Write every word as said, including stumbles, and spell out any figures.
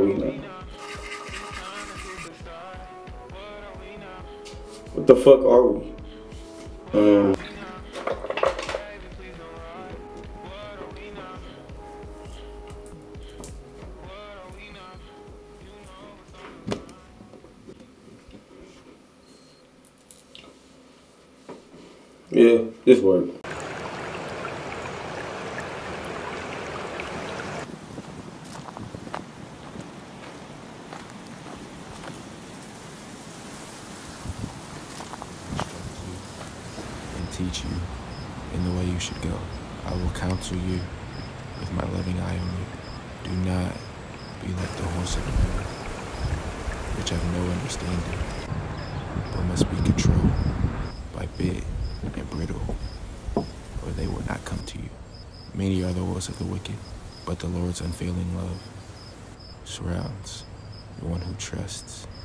we now? What the fuck are we? Um. Yeah, this worked. And teach you in the way you should go. I will counsel you with my loving eye on you. Do not be like the horse of the field, which have no understanding, but must be controlled by bit and brittle, or they will not come to you. Many are the woes of the wicked, but the Lord's unfailing love surrounds the one who trusts